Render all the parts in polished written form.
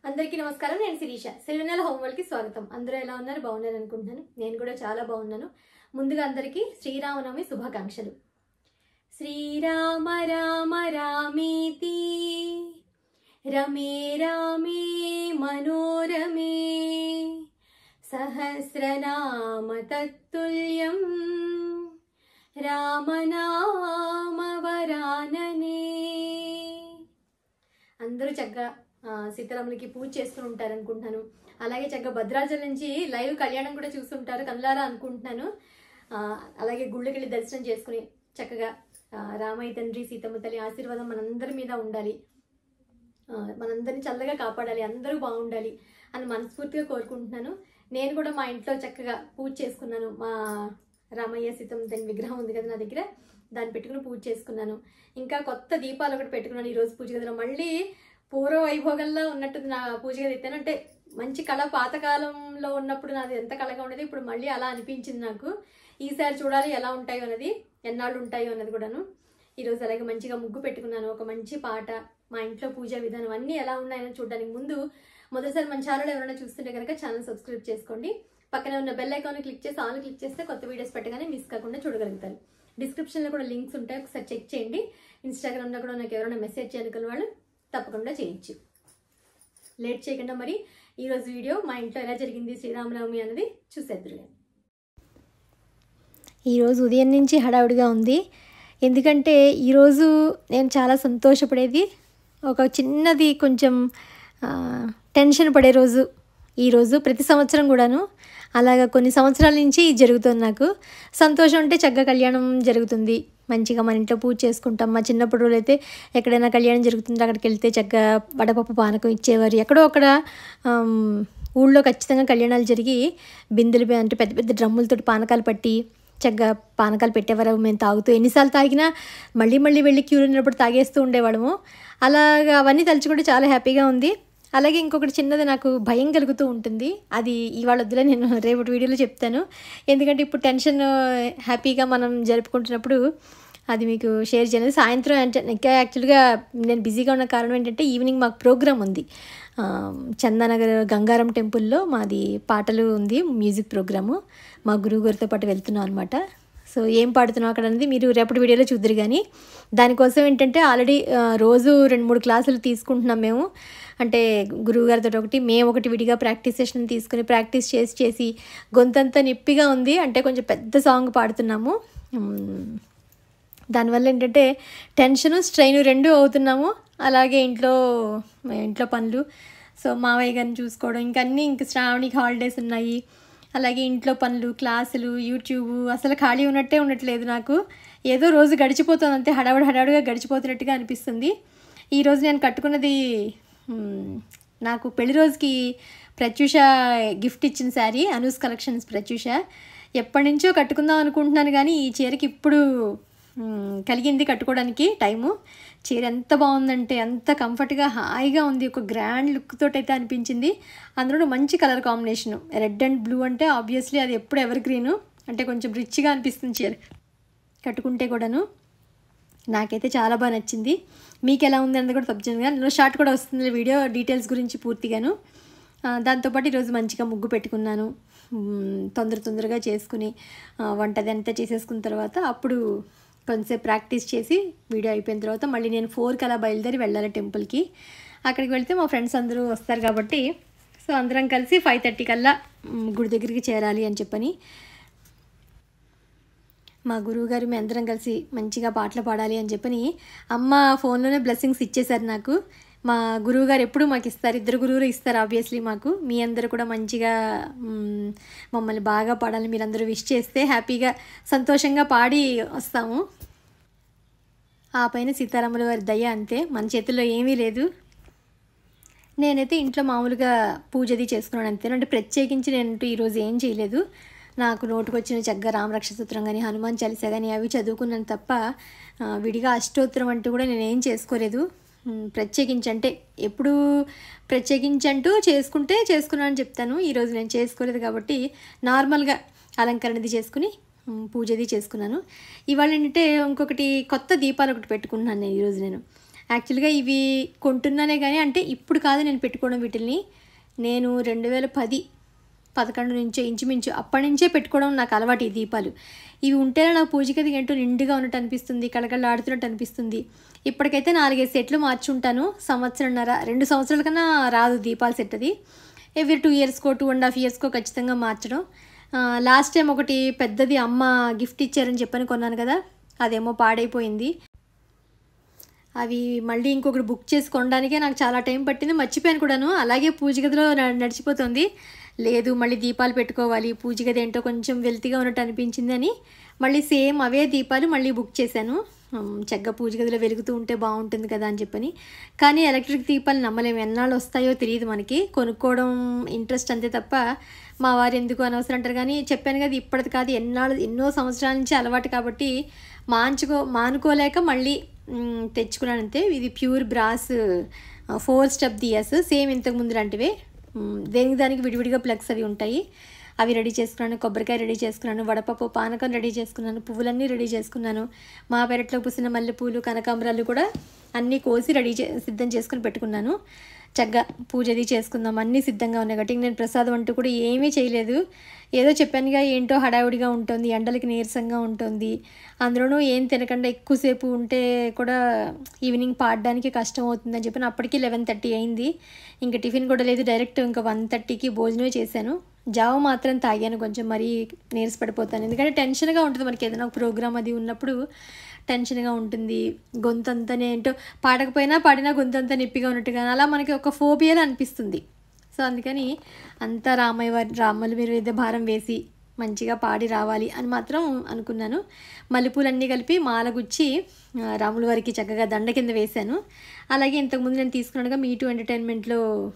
అందరికీ నమస్కారం. నేను శిరీష. సిరివెన్నెల హోంవర్క్ కి స్వాగతం. అందరూ ఎలా ఉన్నారు? బాగున్నారు అనుకుంటున్నాను. నేను కూడా చాలా బాగున్నాను. ముందుగా అందరికీ శ్రీరామనవమి శుభాకాంక్షలు. శ్రీరామ రామ రామేతి రమే రామే మనోరమే సహస్రనామ తత్తుల్యం రామనామ వరాననే. అందరూ చక్కగా సీతారాములకి పూజ చేస్తూ ఉంటారు అనుకుంటున్నాను. అలాగే చక్కగా భద్రాచలం నుంచి లైవ్ కళ్యాణం కూడా చూస్తుంటారు కళ్ళారా అనుకుంటున్నాను. అలాగే గుళ్ళకి వెళ్ళి దర్శనం చేసుకుని చక్కగా రామయ్య తండ్రి సీతమ్మ తల్లి ఆశీర్వాదం మనందరి మీద ఉండాలి, మనందరినీ చల్లగా కాపాడాలి, అందరూ బాగుండాలి అని మనస్ఫూర్తిగా కోరుకుంటున్నాను. నేను కూడా మా ఇంట్లో చక్కగా పూజ చేసుకున్నాను. మా రామయ్య సీతమ్మ తల్లి విగ్రహం ఉంది కదా నా దగ్గర, దాన్ని పెట్టుకుని పూజ చేసుకున్నాను. ఇంకా కొత్త దీపాలు ఒకటి పెట్టుకున్నాను ఈరోజు పూజ గదిలో. మళ్ళీ పూర్వ వైభోగంలో ఉన్నట్టుంది నా పూజ గది అయితే. అంటే మంచి కళ పాతకాలంలో ఉన్నప్పుడు నాది ఎంత కళగా ఉండేది, ఇప్పుడు మళ్ళీ అలా అనిపించింది నాకు. ఈసారి చూడాలి ఎలా ఉంటాయో అన్నది, ఎన్నాళ్ళు ఉంటాయో అన్నది కూడాను. ఈరోజు అలాగే మంచిగా ముగ్గు పెట్టుకున్నాను. ఒక మంచి పాట, మా ఇంట్లో పూజా విధానం అన్నీ ఎలా ఉన్నాయని చూడడానికి ముందు మొదటిసారి మన ఛానల్ ఎవరైనా చూస్తుంటే కనుక ఛానల్ సబ్స్క్రైబ్ చేసుకోండి. పక్కనే ఉన్న బెల్ ఐకాన్ క్లిక్ చేసి ఆల్ క్లిక్ చేస్తే కొత్త వీడియోస్ పెట్టగానే మిస్ కాకుండా చూడగలుగుతారు. డిస్క్రిప్షన్లో కూడా లింక్స్ ఉంటాయి, ఒకసారి చెక్ చేయండి. ఇన్స్టాగ్రామ్లో కూడా నాకు ఎవరైనా మెసేజ్ చేయగల వాళ్ళు తప్పకుండా చేయొచ్చు. లేట్ చేయకుండా మరి ఈరోజు వీడియో మా ఇంట్లో ఎలా జరిగింది శ్రీరామనవమి అనేది చూసేద్దురులే. ఈరోజు ఉదయం నుంచి హడావుడిగా ఉంది. ఎందుకంటే ఈరోజు నేను చాలా సంతోషపడేది, ఒక చిన్నది కొంచెం టెన్షన్ పడే రోజు ఈరోజు. ప్రతి సంవత్సరం కూడాను అలాగా కొన్ని సంవత్సరాల నుంచి జరుగుతుంది నాకు. సంతోషం అంటే చక్కగా కళ్యాణం జరుగుతుంది, మంచిగా మన ఇంట్లో పూజ చేసుకుంటాం. మా చిన్నప్పుడు రోజులైతే ఎక్కడైనా కళ్యాణం జరుగుతుంటే అక్కడికి వెళ్తే చక్కగా వడపప్పు పానకం ఇచ్చేవారు. ఎక్కడో అక్కడ ఊళ్ళో ఖచ్చితంగా కళ్యాణాలు జరిగి బిందెలు అంటే పెద్ద పెద్ద డ్రమ్ములతో పానకాలు పట్టి చక్కగా పానకాలు పెట్టేవారు. మేము తాగుతూ ఎన్నిసార్లు తాగినా మళ్ళీ మళ్ళీ వెళ్ళి క్యూలో ఉన్నప్పుడు తాగేస్తూ ఉండేవాళ్ళము. అలాగా అవన్నీ తలుచుకుంటే చాలా హ్యాపీగా ఉంది. అలాగే ఇంకొకటి చిన్నది నాకు భయం కలుగుతూ ఉంటుంది, అది ఇవాళ వద్దులే, నేను రేపటి వీడియోలో చెప్తాను. ఎందుకంటే ఇప్పుడు టెన్షన్ హ్యాపీగా మనం జరుపుకుంటున్నప్పుడు అది మీకు షేర్ చేయలేదు. సాయంత్రం అంటే ఇంకా యాక్చువల్గా నేను బిజీగా ఉన్న కారణం ఏంటంటే ఈవినింగ్ మాకు ప్రోగ్రామ్ ఉంది చందానగర్ గంగారం టెంపుల్లో. మాది పాటలు ఉంది, మ్యూజిక్ ప్రోగ్రాము. మా గురువు గారితో పాటు వెళ్తున్నాం అనమాట. సో ఏం పాడుతున్నాం అక్కడ అనేది మీరు రేపటి వీడియోలో చూద్దరు. కానీ దానికోసం ఏంటంటే ఆల్రెడీ రోజు 2-3 క్లాసులు తీసుకుంటున్నాం మేము. అంటే గురువుగారితో ఒకటి, మేము ఒకటి విడిగా ప్రాక్టీస్ సెషన్ తీసుకుని ప్రాక్టీస్ చేసి గొంతంతా నొప్పిగా ఉంది. అంటే కొంచెం పెద్ద సాంగ్ పాడుతున్నాము. దానివల్ల ఏంటంటే టెన్షను స్ట్రెయిన్ 2 అవుతున్నాము. అలాగే ఇంట్లో పనులు, సో మావయ్య గారిని చూసుకోవడం, ఇంక శ్రావణికి హాలిడేస్ ఉన్నాయి. అలాగే ఇంట్లో పనులు, క్లాసులు, యూట్యూబ్, అసలు ఖాళీ ఉన్నట్టే ఉండట్లేదు నాకు. ఏదో రోజు గడిచిపోతుంది అంతే, హడావుడిగా గడిచిపోతున్నట్టుగా అనిపిస్తుంది. ఈరోజు నేను కట్టుకున్నది నాకు పెళ్లి రోజుకి ప్రత్యూష గిఫ్ట్ ఇచ్చిన శారీ, అనూస్ కలెక్షన్స్ ప్రత్యూష. ఎప్పటి నుంచో కట్టుకుందాం అనుకుంటున్నాను కానీ ఈ చీరకి ఇప్పుడు కలిగింది కట్టుకోవడానికి టైము. చీర ఎంత బాగుందంటే అంత కంఫర్ట్గా హాయిగా ఉంది, ఒక గ్రాండ్ లుక్ తోటి అయితే అనిపించింది. అందులో మంచి colour combination, red and blue అంటే ఆబ్వియస్లీ అది ఎప్పుడు ఎవర్ గ్రీను, అంటే కొంచెం రిచ్గా అనిపిస్తుంది చీర కట్టుకుంటే కూడాను. నాకైతే చాలా బాగా నచ్చింది. మీకు ఎలా ఉంది అన్నది కూడా తప్పకుండా. అందులో షార్ట్ కూడా వస్తుంది వీడియో డీటెయిల్స్ గురించి పూర్తిగాను. దాంతోపాటు ఈరోజు మంచిగా ముగ్గు పెట్టుకున్నాను. తొందరగా చేసుకుని వంటది అంతా చేసేసుకున్న తర్వాత అప్పుడు కొంచెంసేపు ప్రాక్టీస్ చేసి వీడియో అయిపోయిన తర్వాత మళ్ళీ నేను 4కి అలా బయలుదేరి వెళ్ళాలి టెంపుల్కి. అక్కడికి వెళ్తే మా ఫ్రెండ్స్ అందరూ వస్తారు కాబట్టి సో అందరం కలిసి 5:30 కల్లా గుడి దగ్గరికి చేరాలి అని చెప్పని మా గురువుగారు మేము అందరం కలిసి మంచిగా పాటలు పాడాలి అని చెప్పని అమ్మ ఫోన్లోనే బ్లెస్సింగ్స్ ఇచ్చేశారు నాకు. మా గురువుగారు ఎప్పుడు మాకు ఇస్తారు, 2 గురువులు ఇస్తారు ఆబ్వియస్లీ మాకు. మీ అందరూ కూడా మంచిగా మమ్మల్ని బాగా పాడాలి, మీరందరూ విష్ చేస్తే హ్యాపీగా సంతోషంగా పాడి వస్తాము. ఆ పైన సీతారాముల వారి దయ అంతే, మన చేతుల్లో ఏమీ లేదు. నేనైతే ఇంట్లో మామూలుగా పూజది చేసుకున్నాను అంతే. అంటే ప్రత్యేకించి నేను ఈరోజు ఏం చేయలేదు. నాకు నోటుకొచ్చిన చక్కగా రామరక్ష సూత్రం కానీ హనుమాన్ చాలీసా కానీ అవి చదువుకున్నాను తప్ప విడిగా అష్టోత్తరం అంటూ కూడా నేనేం చేసుకోలేదు. ప్రత్యేకించంటే ఎప్పుడు ప్రత్యేకించంటూ చేసుకున్నానని చెప్తాను. ఈరోజు నేను చేసుకోలేదు కాబట్టి నార్మల్గా అలంకరణది చేసుకుని పూజది చేసుకున్నాను. ఇవాళ ఏంటంటే ఇంకొకటి కొత్త దీపాలు ఒకటి పెట్టుకున్నాను నేను ఈరోజు. నేను యాక్చువల్గా ఇవి కొంటున్నానే కానీ అంటే ఇప్పుడు కాదు నేను పెట్టుకోవడం వీటిని. నేను 2010-11 నుంచే ఇంచుమించు అప్పటి నుంచే పెట్టుకోవడం నాకు అలవాటు ఈ దీపాలు. ఇవి ఉంటేనే నాకు పూజ గది ఏంటో నిండుగా ఉన్నట్టు అనిపిస్తుంది, కళకళలాడుతున్నట్టు అనిపిస్తుంది. ఇప్పటికైతే 4-5 సెట్లు మార్చుంటాను. సంవత్సరంన్నర 2 సంవత్సరాల కన్నా రాదు దీపాల సెట్ అది. ఎవ్రీ 2 ఇయర్స్కో 2.5 ఇయర్స్కో ఖచ్చితంగా మార్చడం. లాస్ట్ టైం ఒకటి పెద్దది అమ్మ గిఫ్ట్ ఇచ్చారని చెప్పని కొన్నాను కదా, అదేమో పాడైపోయింది. అవి మళ్ళీ ఇంకొకటి బుక్ చేసి కొనడానికే నాకు చాలా టైం పట్టింది, మర్చిపోయాను కూడాను. అలాగే పూజ గదిలో నడిచిపోతుంది. లేదు మళ్ళీ దీపాలు పెట్టుకోవాలి, పూజ గది ఏంటో కొంచెం వెల్తిగా ఉన్నట్టు అనిపించింది అని మళ్ళీ సేమ్ అవే దీపాలు మళ్ళీ బుక్ చేశాను. చక్కగా పూజ గదిలో వెలుగుతూ ఉంటే బాగుంటుంది కదా అని చెప్పని. కానీ ఎలక్ట్రిక్ దీపాలు నమ్మలేము, ఎన్నాళ్ళు వస్తాయో తెలియదు మనకి. కొనుక్కోవడం ఇంట్రెస్ట్ అంతే తప్ప మా వారు ఎందుకు అనవసరం అంటారు. కానీ చెప్పాను కదా ఇప్పటిది కాదు, ఎన్నో సంవత్సరాల నుంచి అలవాటు కాబట్టి మానుకోలేక మళ్ళీ తెచ్చుకున్నాను అంతే. ఇది pure brass 4 step diyas, same ఇంతకుముందు లాంటివే. దేనికి దానికి విడివిడిగా ప్లగ్స్ అవి ఉంటాయి. అవి రెడీ చేసుకున్నాను, కొబ్బరికాయ రెడీ చేసుకున్నాను, వడపప్పు పానకం రెడీ చేసుకున్నాను, పువ్వులన్నీ రెడీ చేసుకున్నాను. మా పెరట్లో పూసిన మల్లెపూలు కనకాంబరాలు కూడా అన్నీ కోసి సిద్ధం చేసుకుని పెట్టుకున్నాను. చక్కగా పూజది చేసుకుందాం అన్నీ సిద్ధంగా ఉన్నాయి కాబట్టి నేను ప్రసాదం అంటూ కూడా ఏమీ చేయలేదు. ఏదో చెప్పానుగా ఏంటో హడావుడిగా ఉంటుంది, ఎండలకి నీరసంగా ఉంటుంది. అందులోనూ ఏం తినకుండా ఎక్కువసేపు ఉంటే కూడా ఈవినింగ్ పాడడానికి కష్టం అవుతుందని చెప్పి అప్పటికి 11:30 అయింది. ఇంకా టిఫిన్ కూడా లేదు, డైరెక్ట్ ఇంకా 1:30కి భోజనమే చేశాను. జావ మాత్రం తాగాను, కొంచెం మరీ నీరసపడిపోతాను. ఎందుకంటే టెన్షన్గా ఉంటుంది మనకి, ఏదైనా ఒక ప్రోగ్రామ్ అది ఉన్నప్పుడు టెన్షన్గా ఉంటుంది. గొంతంతనే ఏంటో పాడినా గొంతంతా నొప్పిగా ఉన్నట్టుగా అలా మనకి ఒక ఫోబియాలో అనిపిస్తుంది. సో అందుకని అంతా రామల మీద భారం వేసి మంచిగా పాడి రావాలి అని మాత్రం అనుకున్నాను. మల్లెపూలన్నీ కలిపి మాల గుచ్చి రాముల వారికి చక్కగా దండ కింద వేశాను. అలాగే ఇంతకుముందు నేను తీసుకున్నానుగా మీటు ఎంటర్టైన్మెంట్లో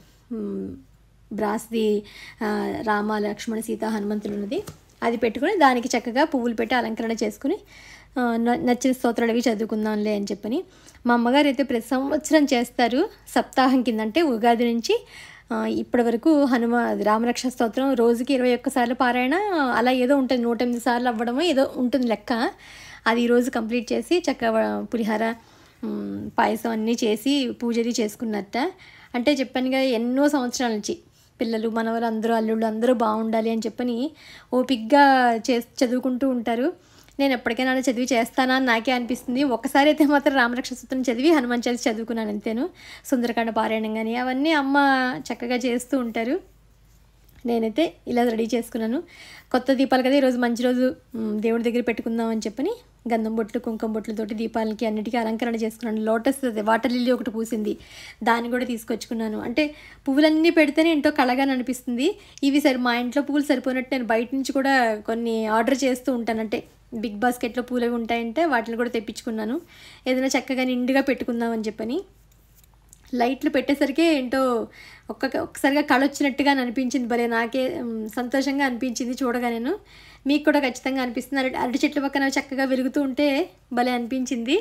బ్రాస్ది రామ లక్ష్మణ సీత హనుమంతులు ఉన్నది, అది పెట్టుకుని దానికి చక్కగా పువ్వులు పెట్టి అలంకరణ చేసుకుని నచ్చిన స్తోత్రాలు అవి చదువుకుందాంలే అని చెప్పని. మా అమ్మగారు అయితే ప్రతి సంవత్సరం చేస్తారు. సప్తాహం కింద అంటే ఉగాది నుంచి ఇప్పటి వరకు రామరక్ష స్తోత్రం రోజుకి 21 సార్లు పారాయణ అలా ఏదో ఉంటుంది, 108 సార్లు అవ్వడమో ఏదో ఉంటుంది లెక్క. అది ఈరోజు కంప్లీట్ చేసి చక్కగా పులిహార పాయసం అన్నీ చేసి పూజది చేసుకున్నట్ట. అంటే చెప్పానుగా ఎన్నో సంవత్సరాల నుంచి పిల్లలు మనవరు అందరూ అల్లుళ్ళు అందరూ బాగుండాలి అని చెప్పని ఓపిగ్గా చదువుకుంటూ ఉంటారు. నేను ఎప్పటికైనా అలా చదివి చేస్తానా అని నాకే అనిపిస్తుంది. ఒక్కసారి అయితే మాత్రం రామరక్ష సూత్రం చదివి హనుమాన్ చాలీసా చదువుకున్నాను అంతేను. సుందరకాండ పారాయణం కానీ అవన్నీ అమ్మ చక్కగా చేస్తూ ఉంటారు. నేనైతే ఇలా రెడీ చేసుకున్నాను. కొత్త దీపాలు కదా ఈరోజు మంచి రోజు, దేవుడి దగ్గర పెట్టుకుందాం అని చెప్పని గంధం బొట్లు కుంకుమ బొట్లతోటి దీపాలకి అన్నిటికీ అలంకరణ చేసుకున్నాను. లోటస్ వాటర్ లిల్లీ ఒకటి పూసింది, దాన్ని కూడా తీసుకొచ్చుకున్నాను. అంటే పువ్వులన్నీ పెడితేనే ఏంటో కళగా అనిపిస్తుంది. ఇవి మా ఇంట్లో పువ్వులు సరిపోయినట్టు నేను బయట నుంచి కూడా కొన్ని ఆర్డర్ చేస్తూ ఉంటాను. అంటే బిగ్ బాస్కెట్లో పూలు అవి ఉంటాయంటే వాటిని కూడా తెప్పించుకున్నాను, ఏదైనా చక్కగా నిండుగా పెట్టుకుందామని చెప్పని. లైట్లు పెట్టేసరికి ఏంటో ఒక్కసారిగా కళ వచ్చినట్టుగా అనిపించింది. భలే నాకే సంతోషంగా అనిపించింది చూడగా. నేను మీకు కూడా ఖచ్చితంగా అనిపిస్తుంది. అరటి చెట్ల పక్కన చక్కగా వెలుగుతూ ఉంటే భలే అనిపించింది.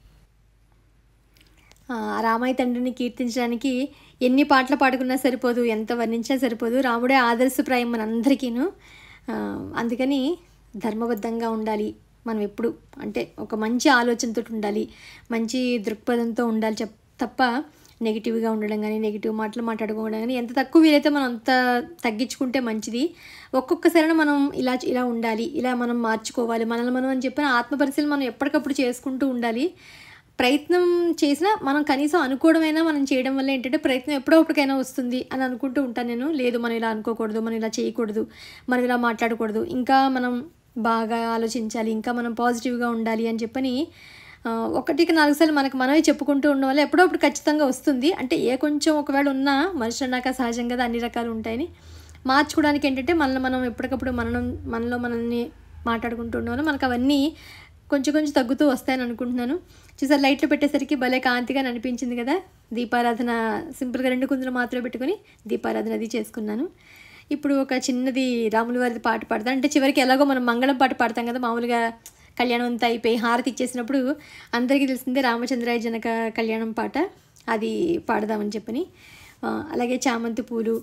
రామయ్య తండ్రిని కీర్తించడానికి ఎన్ని పాటలు పాడుకున్నా సరిపోదు, ఎంత వర్ణించినా సరిపోదు. రాముడే ఆదర్శప్రాయం మనందరికీను. అందుకని ధర్మబద్ధంగా ఉండాలి మనం ఎప్పుడు, అంటే ఒక మంచి ఆలోచనతో ఉండాలి, మంచి దృక్పథంతో ఉండాలి తప్ప నెగిటివ్గా ఉండడం కానీ నెగిటివ్ మాటలు మాట్లాడుకోవడం కానీ ఎంత తక్కువ వీలైతే మనం అంత తగ్గించుకుంటే మంచిది. ఒక్కొక్కసారి మనం ఇలా ఉండాలి, ఇలా మనం మార్చుకోవాలి మనల్ని మనం అని చెప్పిన ఆత్మపరిశీలన మనం ఎప్పటికప్పుడు చేసుకుంటూ ఉండాలి. ప్రయత్నం చేసినా మనం కనీసం అనుకోవడమైనా మనం చేయడం వల్ల ఏంటంటే ప్రయత్నం ఎప్పుడొప్పటికైనా వస్తుంది అని అనుకుంటూ ఉంటాను నేను. లేదు మనం ఇలా అనుకోకూడదు, మనం ఇలా చేయకూడదు, మనం ఇలా మాట్లాడకూడదు, ఇంకా మనం బాగా ఆలోచించాలి, ఇంకా మనం పాజిటివ్గా ఉండాలి అని చెప్పని 1-4 సార్లు మనమే చెప్పుకుంటూ ఉండడం వల్ల ఎప్పుడప్పుడు ఖచ్చితంగా వస్తుంది. అంటే కొంచెం ఒకవేళ ఉన్నా మనుషులు అన్నాక సహజం కదా, అన్ని రకాలు ఉంటాయని మార్చుకోవడానికి ఏంటంటే మనం ఎప్పటికప్పుడు మనలో మనల్ని మాట్లాడుకుంటూ ఉండడం వల్ల మనకు అవన్నీ కొంచెం తగ్గుతూ వస్తాయని అనుకుంటున్నాను. చూసారు లైట్లు పెట్టేసరికి భలే కాంతిగా అనిపించింది కదా. దీపారాధన సింపుల్గా 2 కుందులు మాత్రమే పెట్టుకొని దీపారాధన అది చేసుకున్నాను. ఇప్పుడు ఒక చిన్నది రాముల వారిది పాట పాడతాను. అంటే చివరికి ఎలాగో మనం మంగళం పాట పాడతాం కదా, మామూలుగా కళ్యాణం అంతా అయిపోయి హారతి ఇచ్చేసినప్పుడు అందరికీ తెలిసిందే రామచంద్రాయ జనక కళ్యాణం పాట, అది పాడదామని చెప్పని. అలాగే చామంతి పూలు,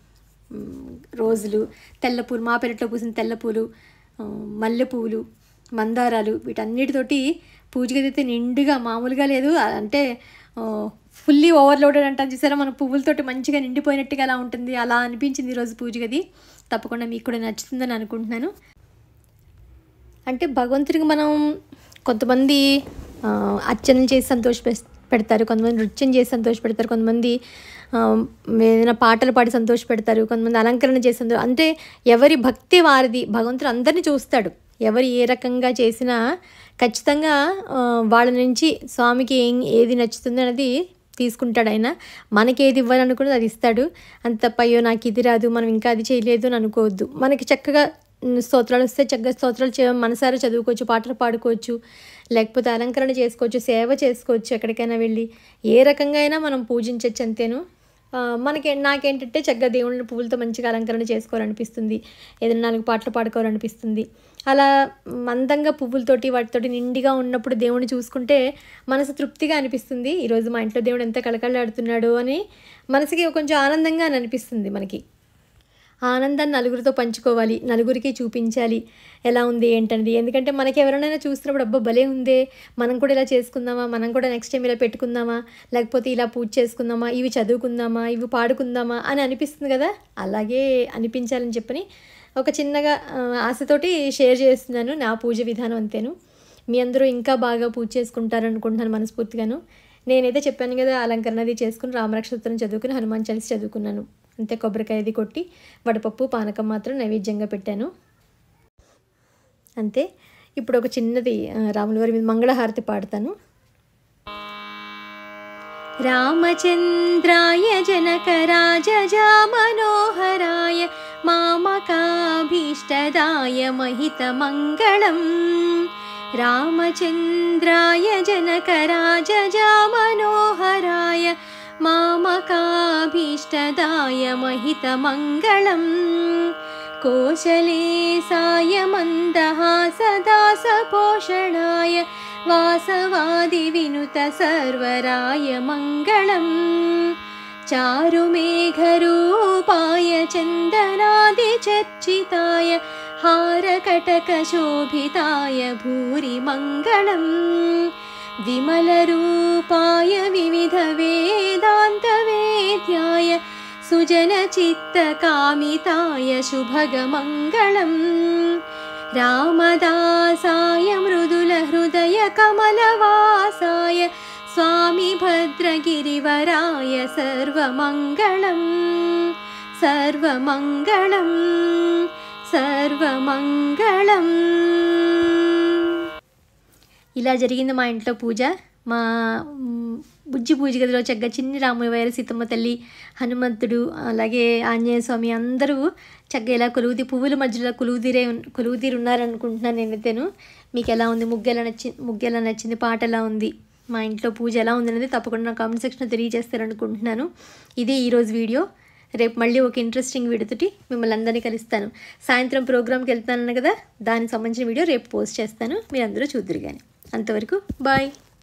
రోజులు, తెల్ల పూలు, మా పెరట్లో పూసిన తెల్ల పూలు, మల్లె పువ్వులు, మందారాలు వీటన్నిటితోటి పూజ గది అయితే నిండుగా మామూలుగా లేదు. అంటే ఫుల్లీ ఓవర్లోడెడ్ అంటాం చూసారా, మన పువ్వులతోటి మంచిగా నిండిపోయినట్టుగా అలా ఉంటుంది. అలా అనిపించింది ఈరోజు పూజ గది. తప్పకుండా మీకు కూడా నచ్చుతుందని అనుకుంటున్నాను. అంటే భగవంతుడికి మనం కొంతమంది అర్చనలు చేసి పెడతారు, కొంతమంది నృత్యం చేసి సంతోషపెడతారు, కొంతమంది ఏదైనా పాటలు పాడి సంతోషపెడతారు, కొంతమంది అలంకరణ చేసి అంటే ఎవరి భక్తి వారిది. భగవంతుడు అందరినీ చూస్తాడు. ఎవరు ఏ రకంగా చేసినా ఖచ్చితంగా వాళ్ళ నుంచి స్వామికి ఏది నచ్చుతుంది అనేది తీసుకుంటాడు. ఆయన మనకి ఏది ఇవ్వాలనుకున్నది అది ఇస్తాడు. అంత తప్ప అయ్యో నాకు ఇది రాదు, మనం ఇంకా అది చేయలేదు అని అనుకోవద్దు. మనకి చక్కగా స్తోత్రాలు వస్తే చక్కగా స్తోత్రాలు మనసారా చదువుకోవచ్చు, పాటలు పాడుకోవచ్చు, లేకపోతే అలంకరణ చేసుకోవచ్చు, సేవ చేసుకోవచ్చు. ఎక్కడికైనా వెళ్ళి ఏ రకంగా అయినా మనం పూజించవచ్చు. అంతేను. నాకేంటంటే చక్కగా దేవుళ్ళని పువ్వులతో మంచిగా అలంకరణ చేసుకోవాలనిపిస్తుంది, ఏదైనా 4 పాటలు పాడుకోవాలనిపిస్తుంది. అలా మందంగా పువ్వులతోటి వాటితోటి నిండిగా ఉన్నప్పుడు దేవుడిని చూసుకుంటే మనసు తృప్తిగా అనిపిస్తుంది. ఈరోజు మా ఇంట్లో దేవుడు ఎంత కళకళలాడుతున్నాడు అని మనసుకి కొంచెం ఆనందంగా అని అనిపిస్తుంది. మనకి ఆనందాన్ని నలుగురితో పంచుకోవాలి, నలుగురికి చూపించాలి ఎలా ఉంది ఏంటనేది. ఎందుకంటే మనకి ఎవరైనా చూస్తున్నప్పుడు అబ్బా భలే ఉందే, మనం కూడా ఇలా చేసుకుందామా, మనం కూడా నెక్స్ట్ టైం ఇలా పెట్టుకుందామా, లేకపోతే ఇలా పూజ చేసుకుందామా, ఇవి చదువుకుందామా, ఇవి పాడుకుందామా అని అనిపిస్తుంది కదా. అలాగే అనిపించాలని చెప్పని ఒక చిన్నగా ఆశతోటి షేర్ చేస్తున్నాను నా పూజ విధానం. అంతేను. మీ అందరూ ఇంకా బాగా పూజ చేసుకుంటారనుకుంటున్నాను మనస్ఫూర్తిగాను. నేనైతే చెప్పాను కదా, అలంకరణది చేసుకుని రామరక్షత్రం చదువుకుని హనుమాన్ చాలీసా చదువుకున్నాను. అంతే. కొబ్బరికాయది కొట్టి వడపప్పు పానకం మాత్రం నైవేద్యంగా పెట్టాను. అంతే. ఇప్పుడు ఒక చిన్నది రాముల వారి మీద మంగళహారతి పాడతాను. రామచంద్రాయ జనకరాజ మనోహరాయ మామకాభీష్టదాయ మహితమంగళం. రామచంద్రాయ జనకరాజ మనోహరాయ మామకాభీష్టదాయ మహితమంగళం. కోశలేశాయ మందహాసదాసపోషణాయ వాసవాదివినుత సర్వరాయ మంగళం. చారుమేఘరూపాయ చందనాదిచర్చితాయ హారకటకశోభితాయ భూరి మంగళం. విమలరూపాయ వివిధవేదాంతవేద్యాయ సుజనచిత్తకామితాయ శుభగమంగళం. రామదాసాయ మృదులహృదయకమలవాసాయ స్వామి భద్రగిరివరాయ సర్వమంగళం. సర్వమంగళం సర్వమంగళం. ఇలా జరిగింది మా ఇంట్లో పూజ. మా బుజ్జి పూజ గదిలో చక్కగా చిన్ని రాముల వారు, సీతమ్మ తల్లి, హనుమంతుడు, అలాగే ఆంజనేయ స్వామి అందరూ చక్కగా ఇలా పువ్వుల మధ్యలో కొలువుదీరు ఉన్నారనుకుంటున్నాను నేనైతేను. మీకు ఎలా ఉంది? ముగ్గు ఎలా నచ్చింది? పాట ఎలా ఉంది? మా ఇంట్లో పూజ ఎలా ఉంది అనేది తప్పకుండా నా కామెంట్ సెక్షన్లో తెలియజేస్తారనుకుంటున్నాను. ఇది ఈరోజు వీడియో. రేపు మళ్ళీ ఒక ఇంట్రెస్టింగ్ వీడియోతోటి మిమ్మల్ని అందరినీ కలుస్తాను. సాయంత్రం ప్రోగ్రామ్కి వెళ్తాను కదా, దానికి సంబంధించిన వీడియో రేపు పోస్ట్ చేస్తాను. మీరు అందరూ చూద్దురు కానీ. అంతవరకు బాయ్.